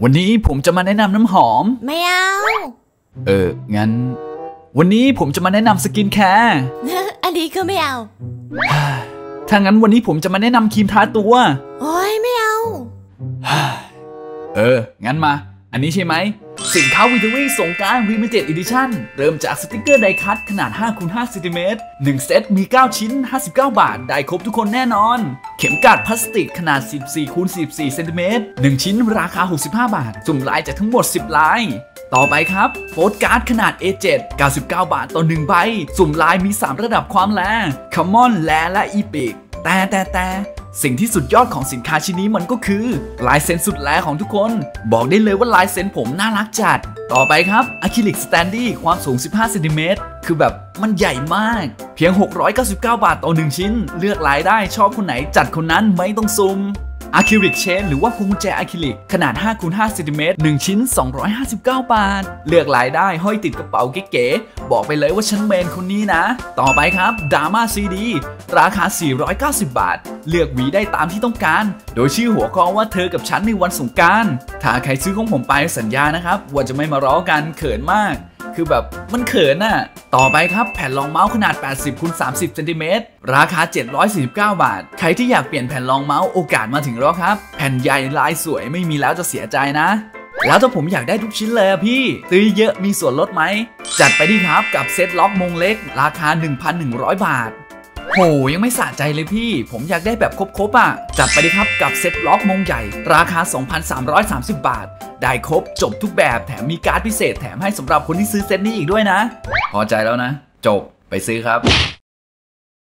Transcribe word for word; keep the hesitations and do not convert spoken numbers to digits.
วันนี้ผมจะมาแนะนำน้ำหอมไม่เอาเอองั้นวันนี้ผมจะมาแนะนำสกินแคร์อันนี้ก็ไม่เอาถ้างั้นวันนี้ผมจะมาแนะนำครีมทาตัวโอ้ยไม่เอาเอองั้นมาอันนี้ใช่ไหมสินค้าวิตามินสงกรานต์ Limited Edition เริ่มจากสติกเกอร์ไดคัตขนาด ห้าคูณห้า เซนติเมตร หนึ่งเซตมี เก้า ชิ้น ห้าสิบเก้า บาทได้ครบทุกคนแน่นอนเข็มกลัดพลาสติกขนาด สิบสี่คูณสิบสี่ เซนติเมตร หนึ่ง ชิ้นราคา หกสิบห้า บาทสุ่มลายจากทั้งหมด สิบ ลายต่อไปครับโปสการ์ดขนาด เอ เจ็ด เก้าสิบเก้า บาทต่อหนึ่งใบสุ่มลายมีสามระดับความแรงคอมมอนแลและอีพิกแต่แต่แต่สิ่งที่สุดยอดของสินค้าชิ้นนี้มันก็คือลายเซ็นสุดแลของทุกคนบอกได้เลยว่าลายเซ็นผมน่ารักจัดต่อไปครับอะคริลิกสแตนดี้ความสูงสิบห้าเซนติเมตรคือแบบมันใหญ่มากเพียงหกร้อยเก้าสิบเก้าบาทต่อหนึ่งชิ้นเลือกลายได้ชอบคนไหนจัดคนนั้นไม่ต้องซุ่มอะคริลิกเชนหรือว่าพวงกุญแจอะคริลิกขนาด ห้าคูณห้า เซนติเมตร หนึ่ง ชิ้น สองร้อยห้าสิบเก้า บาทเลือกลายได้ห้อยติดกระเป๋าเก๋ๆบอกไปเลยว่าฉันเมนคนนี้นะต่อไปครับดราม่าซีดีราคาสี่ร้อยเก้าสิบบาทเลือกหวีได้ตามที่ต้องการโดยชื่อหัวข้อว่าเธอกับฉันในวันสงกรานต์ถ้าใครซื้อของผมไปสัญญานะครับว่าจะไม่มาล้อกันเขินมากคือแบบมันเขินน่ะต่อไปครับแผ่นรองเมาส์ขนาด แปดสิบคูณสามสิบ เซนติเมตรราคาเจ็ดร้อยสี่สิบเก้า บาทใครที่อยากเปลี่ยนแผ่นรองเมาส์โอกาสมาถึงแล้วครับแผ่นใหญ่ลายสวยไม่มีแล้วจะเสียใจนะแล้วถ้าผมอยากได้ทุกชิ้นเลยพี่ซื้อเยอะมีส่วนลดไหมจัดไปดิครับกับเซ็ตล็อกมงเล็กราคา หนึ่งพันหนึ่งร้อย บาทโหยังไม่สะใจเลยพี่ผมอยากได้แบบครบๆอ่ะจัดไปดิครับกับเซ็ตล็อกมงใหญ่ราคา สองพันสามร้อยสามสิบ บาทได้ครบจบทุกแบบแถมมีการ์ดพิเศษแถมให้สำหรับคนที่ซื้อเซ็ตนี้อีกด้วยนะพอใจแล้วนะจบไปซื้อครับ